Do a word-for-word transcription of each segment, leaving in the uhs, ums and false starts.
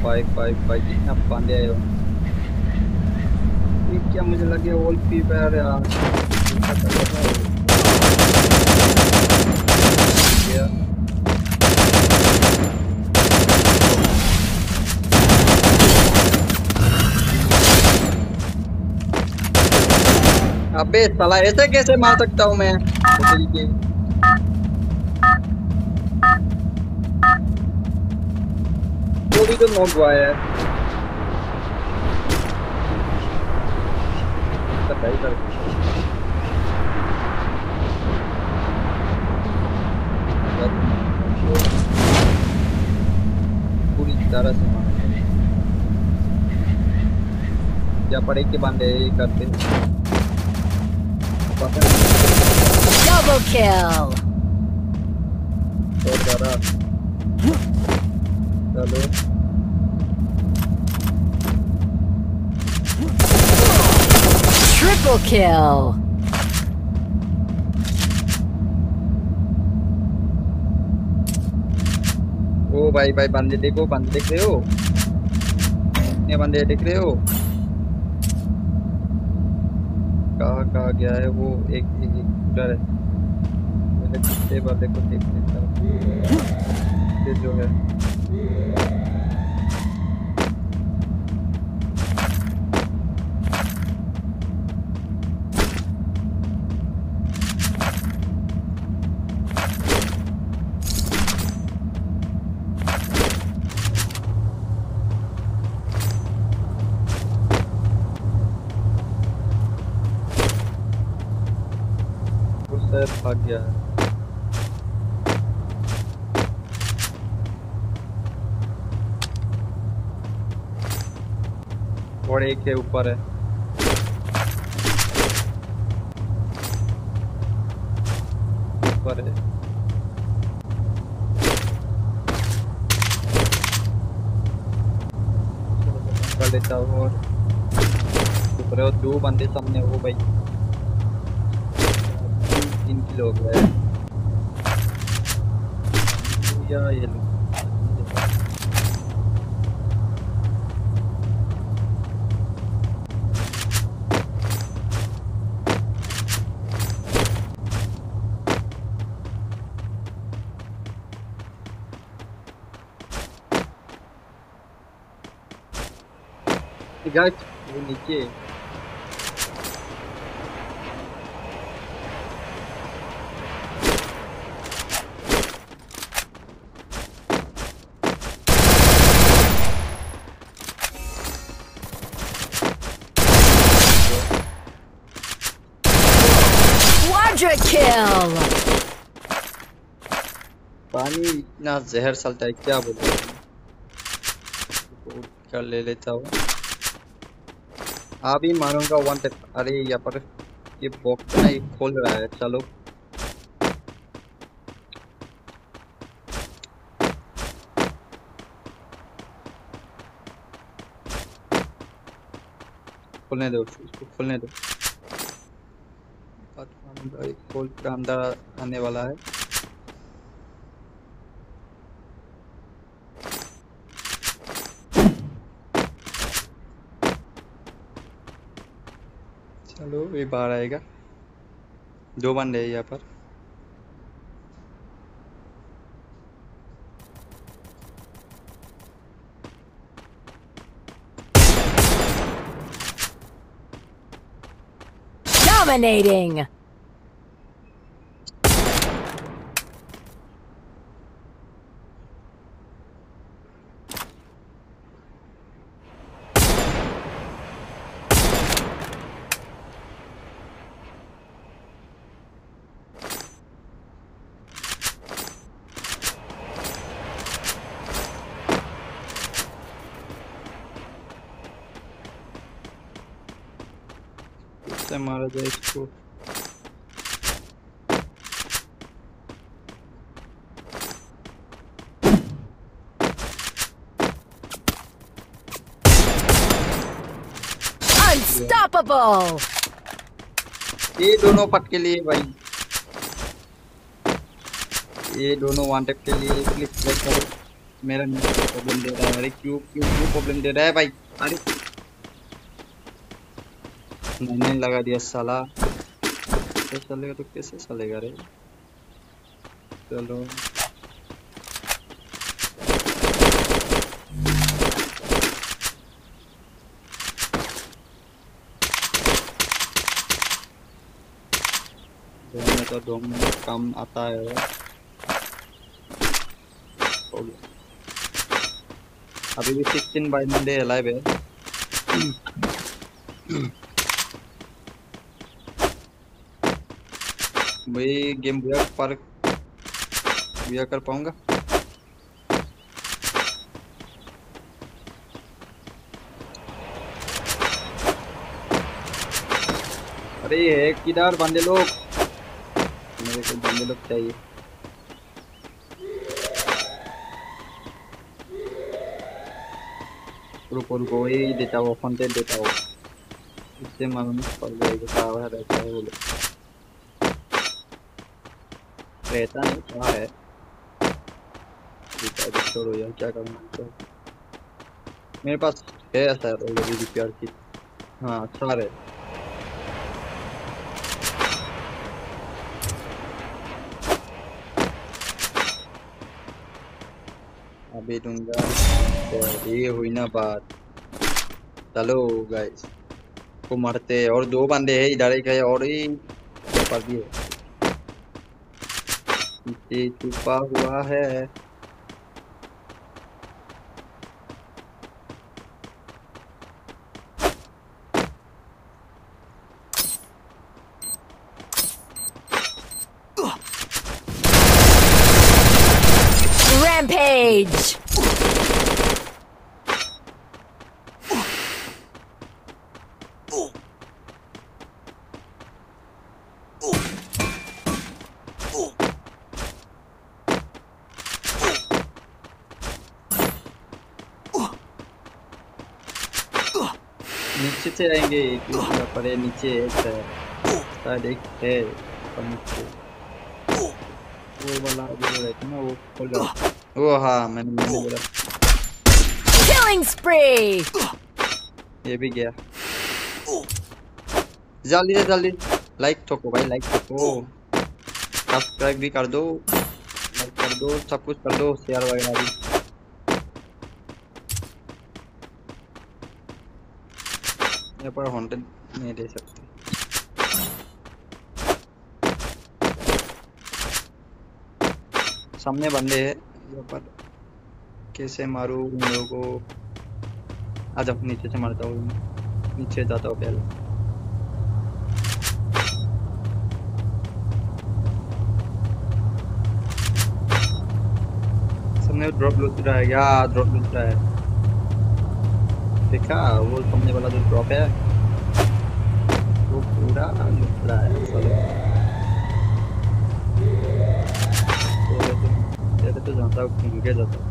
Five five five कितना बंदे आए हो ये क्या मुझे लगे ऑल फ्री फायर यार क्या अबे साला ऐसे कैसे मार सकता हूँ मैं के वो भी तो नॉक हुआ है सही कर पूरी तरह से मार या पड़े के बंदे करते Double kill. और जरा चलो Triple kill. ओ भाई भाई बंदे देखो बंदे देख रहे हो कितने बंदे देख रहे हो कहाँ कहाँ गया है वो एक एक एक उधर है मैंने कितने बंदे को देख लेता हूँ ये जो है भाग गया है और एक है ऊपर है ऊपर है कर लेता हूँ और ऊपर और दो बंदे सामने वो भाई तीन किलो हो गया है या ये लो गाइस वो नीचे Quadra kill. पानी इतना जहर चलता है क्या बोलूं कर ले लेता हूँ आप ही मारूंगा वन टेप अरे यहाँ पर ये बॉक्स ना ये खोल रहा है चलो खोलने दो इसको खोलने दो भाई खोल कर अंदर आने वाला है चलो ये बाहर आएगा दो बंदे हैं यहाँ पर Dominating. से मारा जाए इसको Unstoppable. ये दोनों पट के लिए भाई ये दोनों वन टेप के लिए क्लिक करो मेरा प्रॉब्लम दे रहा है। अरे क्यों क्यों क्यों प्रॉब्लम दे रहा है भाई? अरे मैंने लगा दिया साला। तो चलेगा तो कैसे चलेगा रे? चलो दो में तो दो में काम आता है। हो गया। अभी भी सिक्सटीन बाई मंडे लाइव है। भाई गेम बुया पर बुया कर पाऊंगा? अरे ये किधर बंदे लोग? मेरे को बंदे लोग चाहिए। रुको रुको वही देता हो कंटेंट देता हो। इससे मालूम पड़ जाएगा कहाँ रहता है वो लोग। रहता नहीं कहाँ है? रिपेयर छोड़ो यार, क्या करूँगा तो। मेरे पास है शायद ऑलरेडी रिपेयर किट। हाँ अच्छा है। अभी दूंगा। तो ये हुई ना बात। चलो गाइस को मारते हैं। और दो बंदे हैं इधर, एक है और ही पर भी है। पीछे छुपा हुआ है। Rampage! नीचे से आएंगे क्योंकि पर है नीचे एक है शायद एक है पर नीचे वो वाला जो रहता है ना वो खोल रहा। वो हाँ मैंने मैंने बोला। Killing spree! ये भी गया। जल्दी से जल्दी लाइक ठोको भाई, लाइक ठोको। सब्सक्राइब भी कर दो, लाइक कर दो, सब कुछ कर दो, शेयर वगैरह भी। यहाँ पर हॉन्टेड नहीं दे सकते। सामने बंदे हैं यहाँ पर। कैसे मारूं उन लोगों को? आ जाओ नीचे से मारता हूँ। नीचे जाता हूँ पहले। सामने ड्रॉप लूट रहा है या ड्रॉप लूट रहा है। देखा वो सामने वाला जो ड्रॉप है वो पूरा लूट रहा है। चलो तेरे तो जाता हूँ घूम के जाता हूँ।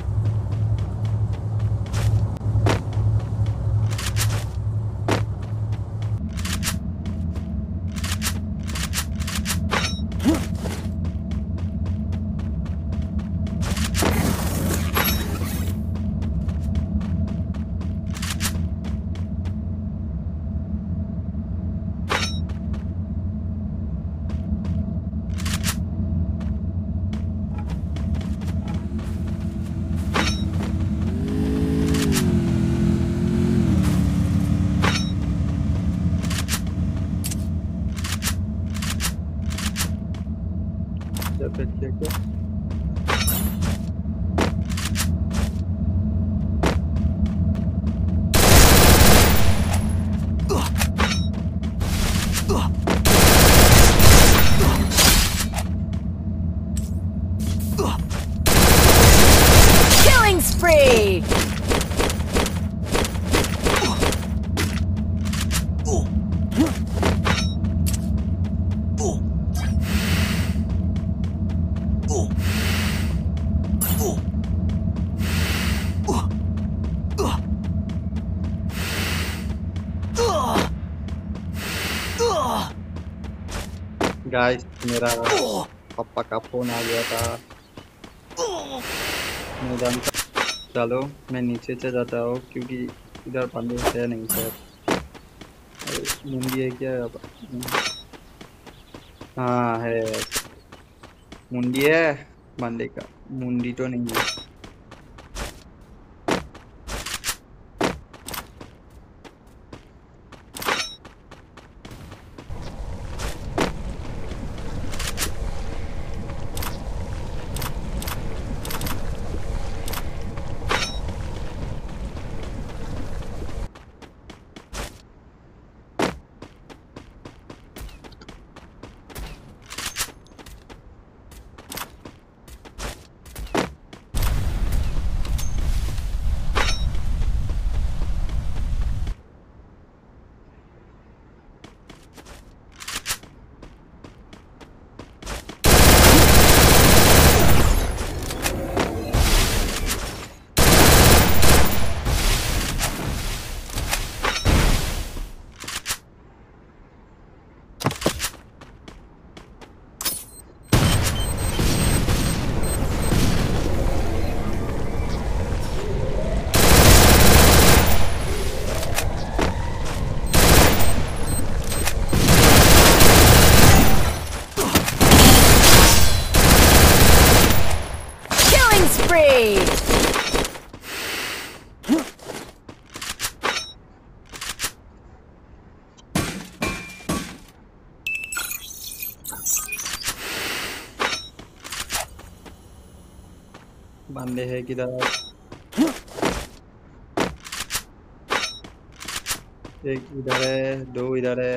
जब चेक Killing spree! गाइस मेरा पापा का फोन आ गया था। मैं जानता। चलो मैं नीचे से जाता हूँ क्योंकि इधर बंदे है नहीं शायद। अरे मुंडी है क्या अब? हाँ है। मुंडी है बंदे का। मुंडी तो नहीं है। Killing spree! बंदे है किधर? एक इधर है, दो इधर है।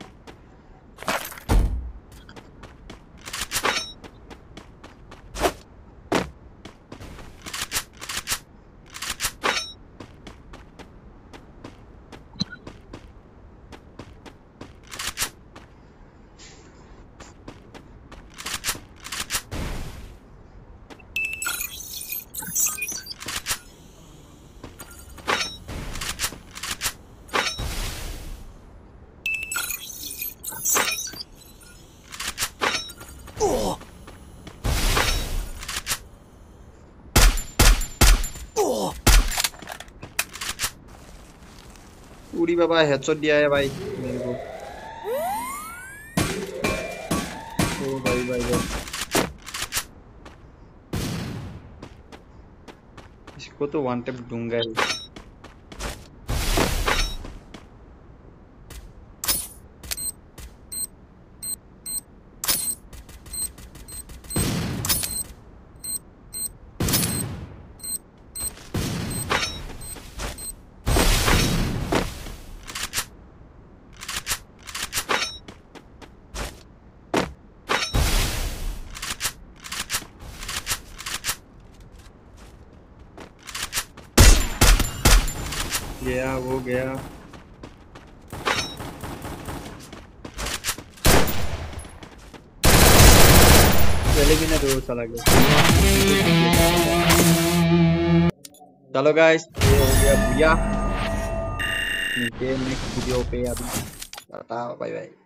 उड़ी बाबा हेडशॉट दिया है भाई मेरे को। ओ भाई भाई भाई, इसको तो वन टैप दूंगा ही। गया वो गया। पहले भी ना दो चला गया। चलो गाइस ये हो गया भैया। मिलते हैं नेक्स्ट वीडियो पे। अभी टाटा बाय बाय।